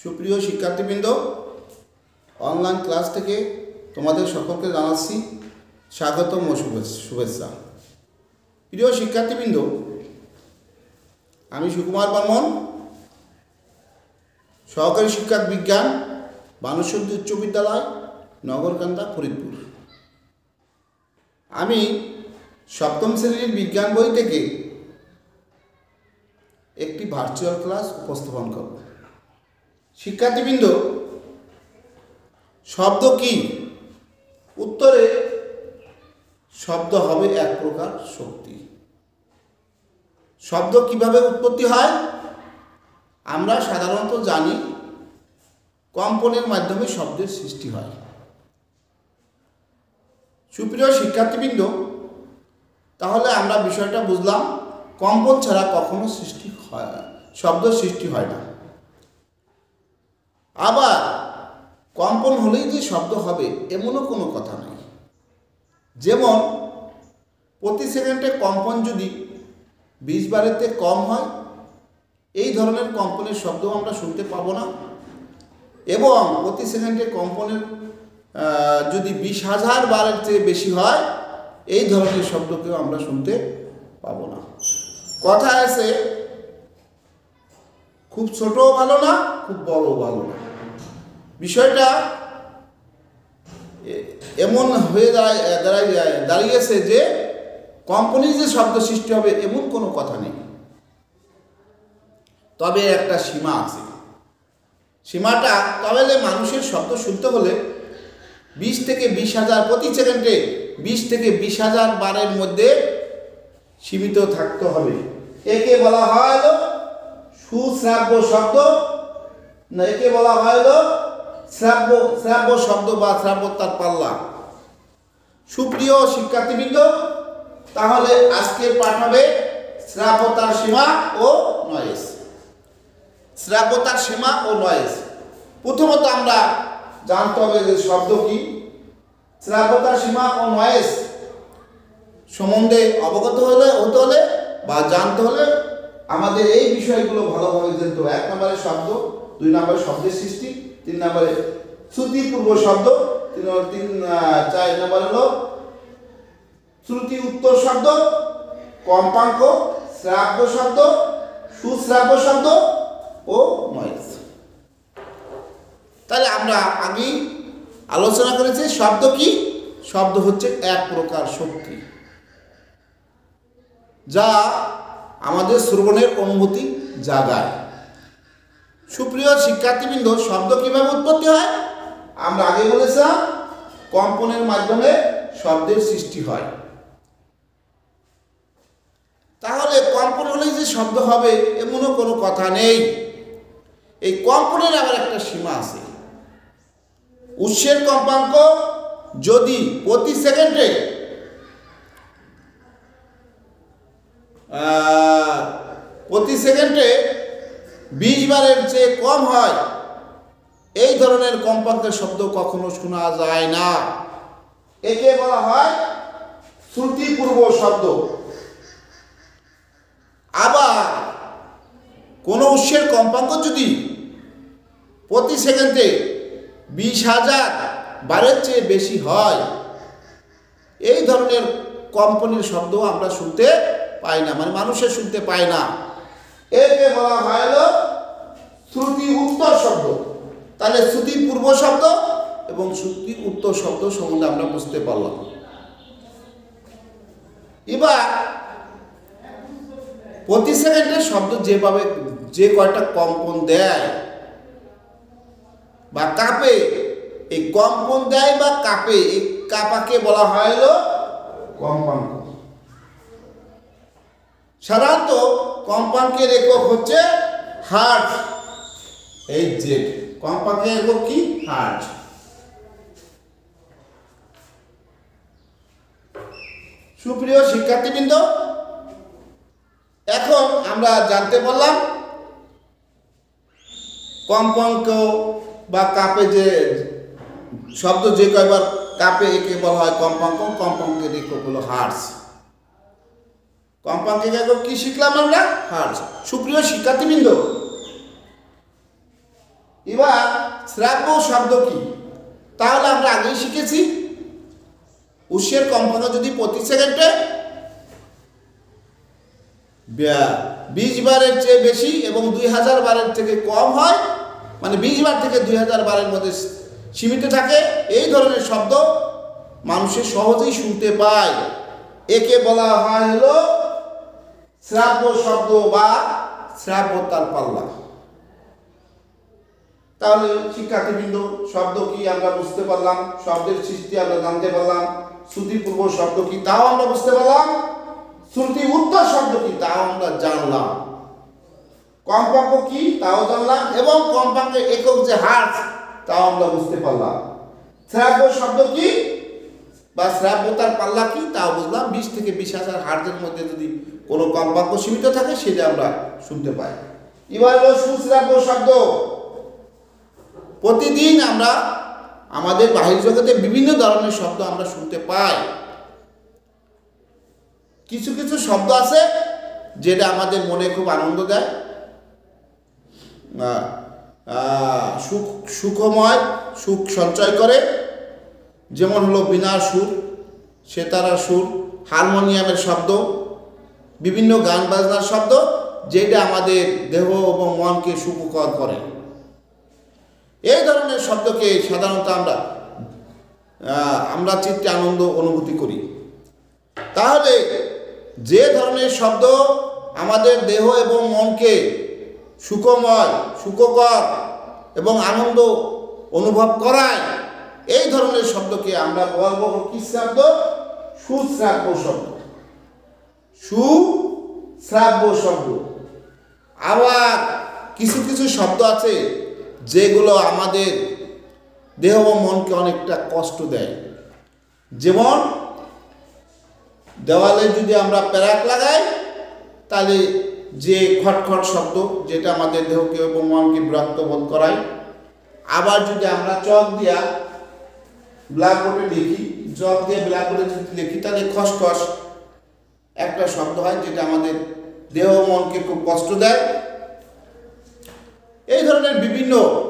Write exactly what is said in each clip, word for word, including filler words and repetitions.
সুপ্রিয় শিক্ষার্থীবৃন্দ, online class থেকে তোমাদের সকলকে জানাচ্ছি স্বাগতম ও শুভেচ্ছা। প্রিয় শিক্ষার্থীবৃন্দ, আমি সুকুমার বর্মন, সহকারী শিক্ষক বিজ্ঞান, বানেশ্বরী উচ্চ বিদ্যালয়, নগরকান্দা, ফরিদপুর। আমি সপ্তম শ্রেণীর বিজ্ঞান বই থেকে একটি ভার্চুয়াল ক্লাস উপস্থাপন করব। শিক্ষার্থীবৃন্দ, শব্দ কি? উত্তরে শব্দ হবে এক প্রকার শক্তি। শব্দ কিভাবে উৎপত্তি হয়? আমরা সাধারণত জানি কম্পনের মাধ্যমে শব্দের সৃষ্টি হয়। সুপ্রিয় শিক্ষার্থীবৃন্দ, তাহলে আমরা বিষয়টা বুঝলাম, কম্পন ছাড়া কখনো সৃষ্টি হয় না, শব্দ সৃষ্টি হয় না। আবার কম্পন হলেই যে শব্দ হবে এমনও কোনো কথা নেই। যেমন প্রতি সেকেন্ডে কম্পন যদি বিশ বারেতে কম হয়, এই ধরনের কম্পনের শব্দ আমরা শুনতে পাবো না। এবং প্রতি সেকেন্ডে কম্পনের যদি বিশ হাজার বারের চেয়ে বেশি হয়, এই ধরনের শব্দকেও আমরা শুনতে পাবো না। কথা আছে, খুব ছোটও ভালো না, খুব বড়ও ভালো না। বিষয়টা এমন হয়ে দাঁড়ায় দাঁড়ায় দাঁড়িয়েছে যে কম্পনের যে শব্দ সৃষ্টি হবে এমন কোনো কথা নেই। তবে একটা সীমা আছে। সীমাটা তাহলে মানুষের শব্দ শুনতে হলে বিশ থেকে বিশ হাজার প্রতি সেকেন্ডে বিশ থেকে বিশ হাজার বারের মধ্যে সীমিত থাকতে হবে। একে বলা হয় সুশ্রাব্য শব্দ, না একে বলা হয় শ্রাব্য শ্রাব্য শব্দ বা শ্রাব্যতার পাল্লা। সুপ্রিয় শিক্ষার্থীবৃন্দ, তাহলে আজকের পাঠ হবে শ্রাব্যতার সীমা ও নয়েজ। শ্রাব্যতার সীমা ও নয়েজ। প্রথমত আমরা জানতে হবে যে শব্দ কি। শ্রাব্যতার সীমা ও নয়েজ সম্বন্ধে অবগত হলে হতে হলে বা জানতে হলে আমাদের এই বিষয়গুলো ভালোভাবে জানতে হবে। এক নম্বরে শব্দ, দুই নম্বরে শব্দের সৃষ্টি, তিন নম্বরে শ্রুতিপূর্ব শব্দ, তিন তিন চার নম্বর হলো শ্রুতি উত্তর শব্দ, কম্পাঙ্ক, শ্রাব্য শব্দ, সুশ্রাব্য শব্দ ও নয়েজ। তাহলে আমরা আগেই আলোচনা করেছি শব্দ কি। শব্দ হচ্ছে এক প্রকার শক্তি যা আমাদের শ্রবণের অনুভূতি জাগায়। সুপ্রিয় শিক্ষার্থীবৃন্দ, শব্দ কিভাবে উৎপত্তি হয়? আমরা আগে বলেছিলাম কম্পনের মাধ্যমে শব্দের সৃষ্টি হয়। তাহলে কম্পন হলেই যে শব্দ হবে এমনও কোনো কথা নেই। এই কম্পনের আবার একটা সীমা আছে। উৎসের কম্পাঙ্ক যদি প্রতি সেকেন্ডে প্রতি সেকেন্ডে বিশ বারের চেয়ে কম হয়, এই ধরনের কম্পাঙ্কের শব্দ কখনো শোনা যায় না। একে বলা হয় শ্রুতিপূর্ব শব্দ। আবার কোন উৎসের কম্পাঙ্ক যদি প্রতি সেকেন্ডে বিশ হাজার বারের চেয়ে বেশি হয়, এই ধরনের কম্পনের শব্দ আমরা শুনতে পাই না, মানে মানুষের শুনতে পায় না। একে বলা হয় শ্রুতি উত্তর শব্দ। তাহলে শ্রুতি পূর্ব শব্দ এবং শ্রুতি উত্তর শব্দ সম্বন্ধে আমরা বুঝতে পারলাম। এবার প্রতি সেকেন্ডে শব্দ যেভাবে যে কয়টা কম্পন দেয় বা কাঁপে, এই কম্পন দেয় বা কাঁপে, এই কাঁপাকে বলা হয় কম্পাঙ্ক। সাধারণত কম্পাঙ্কের একক হচ্ছে হার্টজ। এই যে কম্পাঙ্কের একক কি? হার্টজ। সুপ্রিয় শিক্ষার্থীবৃন্দ, এখন আমরা জানতে পারলাম কম্পাঙ্ক বা কাঁপে যে শব্দ যে কয়বার কাঁপে একে বলা হয় কম্পাঙ্ক। কম্পাঙ্কের একক হলো হার্টজ। কম্পাঙ্কের একক কি শিখলাম আমরা? হার্টজ। সুপ্রিয় শিক্ষার্থীবৃন্দ, এবার শ্রাব্য শব্দ কি? তাহলে আমরা আগেই শিখেছি উৎসের কম্পাঙ্ক যদি প্রতি সেকেন্ডে বিশ বারের চেয়ে বেশি এবং দুই হাজার বারের থেকে কম হয়, মানে বিশ বার থেকে দুই হাজার বারের মধ্যে সীমিত থাকে, এই ধরনের শব্দ মানুষের সহজেই শুনতে পায়। একে বলা হয় হলো শ্রাব্য শব্দ বা শ্রাব্যতার পাল্লা। তাহলে শিক্ষার্থীবৃন্দ, শব্দ কি আমরা বুঝতে পারলাম, শব্দের সৃষ্টি আমরা জানতে পারলাম, শ্রুতিপূর্ব শব্দ কি তাও আমরা বুঝতে পারলাম, শ্রুতি উত্তর শব্দ কি তাও আমরা জানলাম, কম্পাঙ্ক কি তাও জানলাম, এবং কম্পাঙ্কের একক যে হার্জ তাও আমরা বুঝতে পারলাম। শ্রাব্য শব্দ কি বা শ্রাব্যতার পাল্লা কি তাও বুঝলাম। বিশ থেকে বিশ হাজার হার্জের মধ্যে যদি কোনো কম্পাঙ্ক সীমিত থাকে সেটা আমরা শুনতে পাই। এবার হলো সুশ্রাব্য শব্দ। প্রতিদিন আমরা আমাদের বাহির জগতে বিভিন্ন ধরনের শব্দ আমরা শুনতে পাই। কিছু কিছু শব্দ আছে যেটা আমাদের মনে খুব আনন্দ দেয়, সুখ সুখময় সুখ সঞ্চয় করে, যেমন হলো বীণার সুর, সেতারার সুর, হারমোনিয়ামের শব্দ, বিভিন্ন গান বাজনার শব্দ, যেটা আমাদের দেহ এবং মনকে সুখকর করে। এই ধরনের শব্দকে সাধারণত আমরা আমরা চিত্তে আনন্দ অনুভূতি করি। তাহলে যে ধরনের শব্দ আমাদের দেহ এবং মনকে সুখময় সুখকর এবং আনন্দ অনুভব করায়, এই ধরনের শব্দকে আমরা বলবো কি শব্দ? সুশ্রাব্য শব্দ। সুশ্রাব্য শব্দ। আবার কিছু কিছু শব্দ আছে যেগুলো আমাদের দেহ ও মনকে অনেকটা কষ্ট দেয়, যেমন দেওয়ালে যদি আমরা প্যারাক লাগাই তাহলে যে খটখট শব্দ, যেটা আমাদের দেহকে এবং মনকে বিরক্ত বোধ করায়। আবার যদি আমরা চক দিয়া ব্ল্যাকবোর্ডে লিখি, চক দিয়ে ব্ল্যাকবোর্ডে যদি লিখি তাহলে খসখস একটা শব্দ হয়, যেটা আমাদের দেহ ও মনকে খুব কষ্ট দেয়। এই ধরনের বিভিন্ন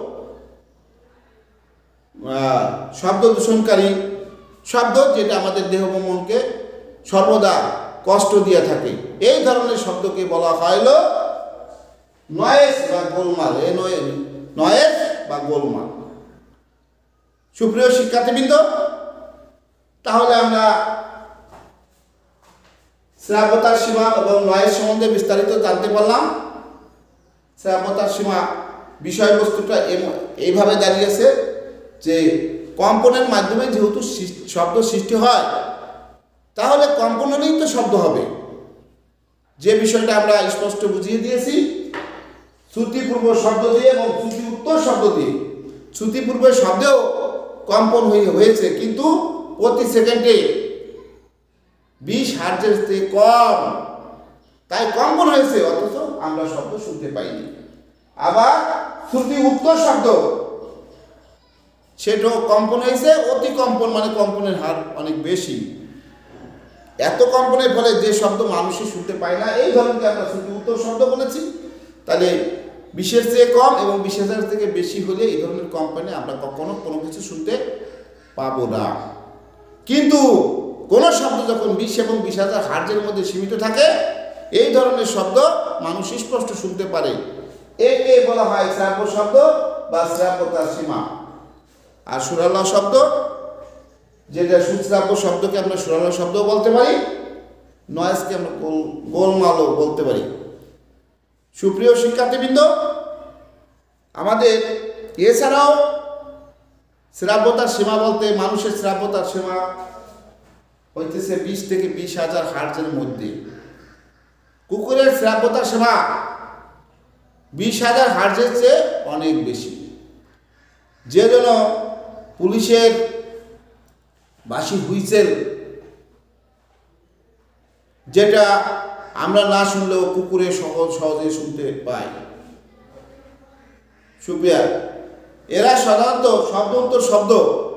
শব্দ দূষণকারী শব্দ যেটা আমাদের দেহ ও মনকে সর্বদা কষ্ট দিয়ে থাকে, এই ধরনের শব্দকে বলা হয় নয়েজ বা গোলমাল। এ নয়েজ বা গোলমাল। সুপ্রিয় শিক্ষার্থীবৃন্দ, তাহলে আমরা শ্রাব্যতার সীমা এবং নয়েজ সম্বন্ধে বিস্তারিত জানতে পারলাম। শ্রাব্যতার সীমা বিষয়বস্তুটা এইভাবে দাঁড়িয়েছে যে কম্পনের মাধ্যমে যেহেতু শব্দ সৃষ্টি হয়, তাহলে কম্পনেই তো শব্দ হবে। যে বিষয়টা আমরা স্পষ্ট বুঝিয়ে দিয়েছি শ্রুতিপূর্ব শব্দ দিয়ে এবং শ্রুতি উত্তর শব্দ দিয়ে। শ্রুতিপূর্বের শব্দেও কম্পন হয়ে হয়েছে, কিন্তু প্রতি সেকেন্ডে বিশ হার্জের থেকে কম, তাই কম্পন হয়েছে, অথচ আমরা শব্দ শুনতে পাইনি। আবার শ্রুতি উত্তর শব্দ, সেটাও কম্পন হয়েছে, অতি কম্পন, মানে কম্পনের হার অনেক বেশি। এত কম্পনের ফলে যে শব্দ মানুষই শুনতে পায় না, এই ধরনকে আমরা শ্রুতি উত্তর শব্দ বলেছি। তাহলে বিশের চেয়ে কম এবং বিশ হাজার থেকে বেশি হলে এই ধরনের কম্পনে আমরা কখনো কোনো কিছু শুনতে পাবো না। কিন্তু কোনো শব্দ যখন বিশ এবং বিশ হাজার হার্জের মধ্যে সীমিত থাকে, এই ধরনের শব্দ মানুষ স্পষ্ট শুনতে পারে। একে বলা হয় শ্রাব্য শব্দ বা শ্রাব্যতার সীমা। আর সুরালা শব্দ, যেটা সুশ্রাব্য শব্দকে আমরা সুরালা শব্দ বলতে পারি, নয়েজকে আমরা গোলমালও বলতে পারি। সুপ্রিয় শিক্ষার্থীবৃন্দ, আমাদের এছাড়াও শ্রাব্যতার সীমা বলতে মানুষের শ্রাব্যতার সীমা হইতেছে বিশ থেকে বিশ হাজার হার্জের মধ্যে। কুকুরের শ্রাব্যতার সীমা বিশ হাজার হার্জের চেয়ে অনেক বেশি। যে জন্য পুলিশের বাঁশি হুইসেল, যেটা আমরা না শুনলেও কুকুরে সহজ সহজে শুনতে পাই। সুপ্রিয়া, এরা সাধারণত শব্দ উত্তর শব্দ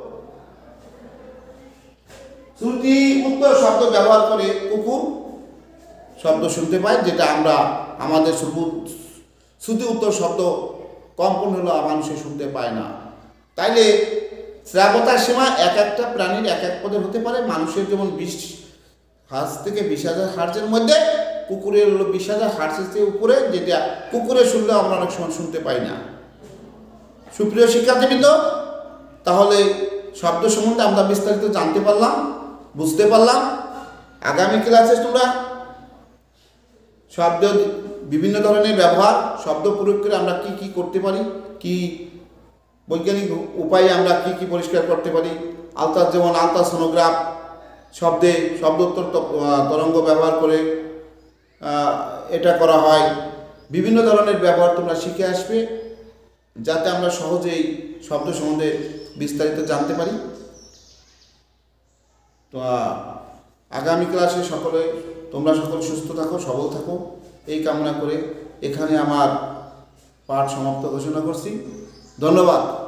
শ্রুতি উত্তর শব্দ ব্যবহার করে কুকুর শব্দ শুনতে পাই, যেটা আমরা আমাদের শ্রুতি উত্তর শব্দ কম্পন হলো মানুষে শুনতে পায় না। তাইলে শ্রাবতার সীমা এক একটা প্রাণীর এক এক পদের হতে পারে। মানুষের যেমন বিশ হার্জ থেকে বিশ হাজার হার্জের মধ্যে, কুকুরের হলো বিশ হাজার হার্জের চেয়ে উপরে, যেটা কুকুরে শুনলে আমরা অনেক সময় শুনতে পাই না। সুপ্রিয় শিক্ষার্থীবৃন্দ, তাহলে শব্দ সম্বন্ধে আমরা বিস্তারিত জানতে পারলাম, বুঝতে পারলাম। আগামী ক্লাসে তোমরা শব্দ বিভিন্ন ধরনের ব্যবহার, শব্দ প্রয়োগ করে আমরা কি কি করতে পারি, কি বৈজ্ঞানিক উপায়ে আমরা কি কি পরিষ্কার করতে পারি, আলট্রা যেমন আলট্রাসোনোগ্রাফ শব্দে শব্দোত্তর তরঙ্গ ব্যবহার করে এটা করা হয়। বিভিন্ন ধরনের ব্যবহার তোমরা শিখে আসবে, যাতে আমরা সহজেই শব্দ সম্বন্ধে বিস্তারিত জানতে পারি। তো আগামী ক্লাসে সকলে তোমরা সকল সুস্থ থাকো, সবল থাকো, এই কামনা করে এখানে আমার পাঠ সমাপ্ত ঘোষণা করছি। ধন্যবাদ।